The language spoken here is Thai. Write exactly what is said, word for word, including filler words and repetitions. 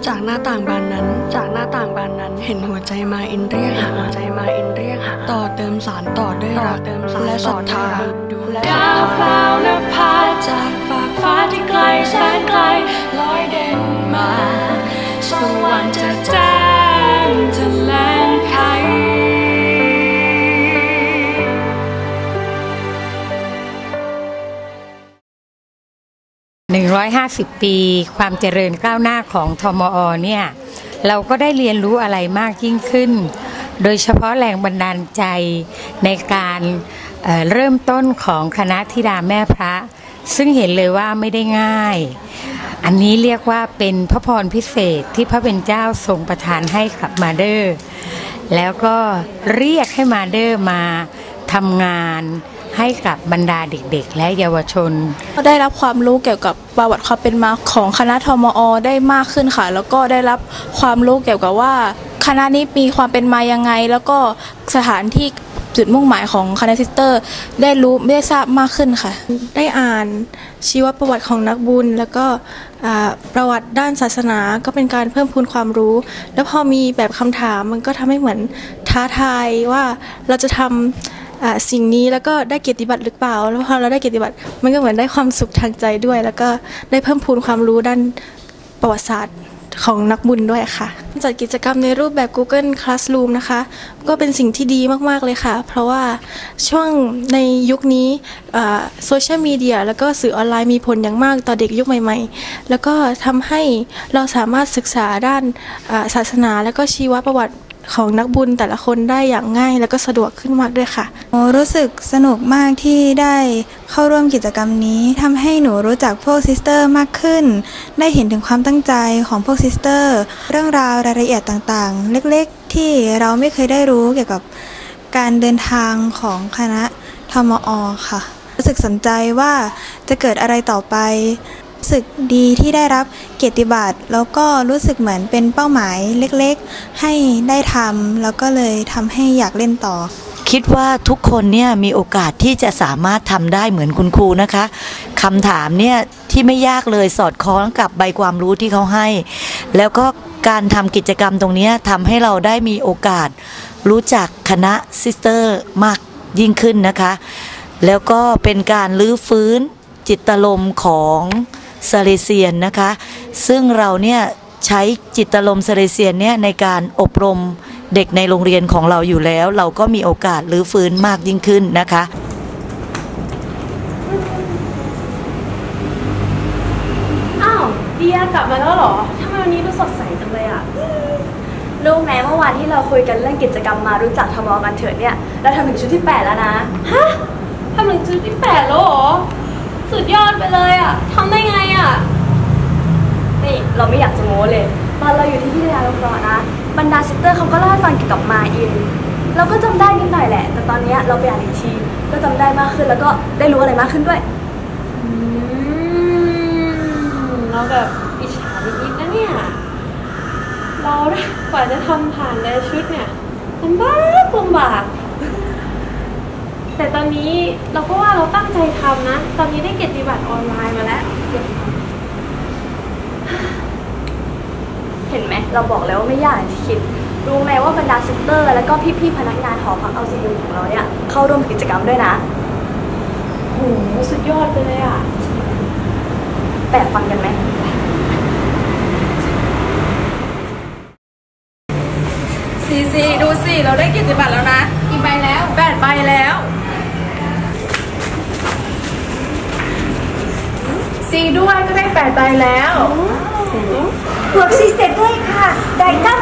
จากหน้าต่างบานนั้นจากหน้าต่างบานนั้นเห็นหัวใจมาอินเรียกหาหัวใจมาอินเรียกหาต่อเติมสารต่อด้วยรักเติมสารและศรัทธาและดาวพราวนภาจากฝากฟ้าที่ไกลแสนไกลลอยเด่นมาสว่างจะแจ้งทะเลไทยหนึ่งร้อยห้าสิบปีความเจริญก้าวหน้าของทมอ.เนี่ยเราก็ได้เรียนรู้อะไรมากยิ่งขึ้นโดยเฉพาะแรงบันดาลใจในการเอ่อเริ่มต้นของคณะธิดาแม่พระซึ่งเห็นเลยว่าไม่ได้ง่ายอันนี้เรียกว่าเป็นพระพรพิเศษที่พระเป็นเจ้าทรงประทานให้กับมาเดอร์แล้วก็เรียกให้มาเดอร์มาทำงานให้กับบรรดาเด็กๆและเยาวชนก็ได้รับความรู้เกี่ยวกับประวัติความเป็นมาของคณะทมอ.ได้มากขึ้นค่ะแล้วก็ได้รับความรู้เกี่ยวกับว่าคณะนี้มีความเป็นมายังไงแล้วก็สถานที่จุดมุ่งหมายของคณะซิสเตอร์ได้รู้ได้ทราบมากขึ้นค่ะได้อ่านชีวประวัติของนักบุญแล้วก็ประวัติด้านศาสนาก็เป็นการเพิ่มพูนความรู้แล้วพอมีแบบคำถามมันก็ทำให้เหมือนท้าทายว่าเราจะทำสิ่งนี้แล้วก็ได้เกียรติบัตรหรือเปล่าแล้วพอเราได้เกียรติบัตรมันก็เหมือนได้ความสุขทางใจด้วยแล้วก็ได้เพิ่มพูนความรู้ด้านประวัติศาสตร์ของนักบุญด้วยค่ะจัดกิจกรรมในรูปแบบ Google Classroom นะคะก็เป็นสิ่งที่ดีมากๆเลยค่ะเพราะว่าช่วงในยุคนี้โซเชียลมีเดียแล้วก็สื่อออนไลน์มีผลอย่างมากต่อเด็กยุคใหม่ๆแล้วก็ทำให้เราสามารถศึกษาด้านศาสนาและก็ชีวประวัติของนักบุญแต่ละคนได้อย่างง่ายแล้วก็สะดวกขึ้นมากด้วยค่ะรู้สึกสนุกมากที่ได้เข้าร่วมกิจกรรมนี้ทำให้หนูรู้จักพวกซิสเตอร์มากขึ้นได้เห็นถึงความตั้งใจของพวกซิสเตอร์เรื่องราวรายละเอียดต่างๆเล็กๆที่เราไม่เคยได้รู้เกี่ยวกับการเดินทางของคณะทมอ.ค่ะรู้สึกสนใจว่าจะเกิดอะไรต่อไปรู้สึกดีที่ได้รับเกียรติบัตรแล้วก็รู้สึกเหมือนเป็นเป้าหมายเล็กๆให้ได้ทำแล้วก็เลยทำให้อยากเล่นต่อคิดว่าทุกคนเนี่ยมีโอกาสที่จะสามารถทำได้เหมือนคุณครูนะคะคำถามเนี่ยที่ไม่ยากเลยสอดคล้องกับใบความรู้ที่เขาให้แล้วก็การทำกิจกรรมตรงนี้ทำให้เราได้มีโอกาสรู้จักคณะซิสเตอร์มากยิ่งขึ้นนะคะแล้วก็เป็นการลื้อฟื้นจิตลมของซาเลเซียนนะคะซึ่งเราเนี่ยใช้จิตลมซาเลเซียนเนี่ยในการอบรมเด็กในโรงเรียนของเราอยู่แล้วเราก็มีโอกาสรื้อฟื้นมากยิ่งขึ้นนะคะอ้าวเดียกลับมาแล้วเหรอทำไมวันนี้ดูสดใสจังเลยอ่ะรู้ไหมเมื่อวานที่เราคุยกันเรื่องกิจกรรมมารู้จักทมกันเถิดเนี่ยเราทำถึงชุดที่แปดแล้วนะฮะทำถึงชุดที่แปดแล้วเหรอสุดยอดไปเลยอ่ะทำได้ไงอ่ะนี่เราไม่อยากจะโม้เลยตอนเราอยู่ที่ที่ดาราฟอนะบรรดาซิสเตอร์เขาก็เล่าให้ฟังเกี่ยวกับมาอินเราก็จำได้นิดหน่อยแหละแต่ตอนนี้เราไปอ่านอีกทีก็จำได้มากขึ้นแล้วก็ได้รู้อะไรมากขึ้นด้วยอืมเราแบบอิจฉานิดๆนะเนี่ยเรากว่าจะทำผ่านแต่ชุดเนี่ยลำบากลำบากแต่ตอนนี้เราก็ว่าเราตั้งใจทำนะตอนนี้ได้เกียรติบัตรออนไลน์มาแล้วเห็นไหมเราบอกแล้วว่าไม่ยากที่คิดรู้ไหมว่าบรรดาซิสเตอร์แล้วก็พี่ๆพนักงานหอพักเอาซียูของเราเนี่ยเข้าร่วมกิจกรรมด้วยนะโหสุดยอดไปเลยอ่ะแปะฟังกันไหมซีซีดูสิเราได้เกียรติบัตรแล้วนะกี่ใบแล้วแปดใบแล้วซีด้วยก็ได้แปดใบแล้วบวกซีเสร็จด้วยค่ะได้เก้า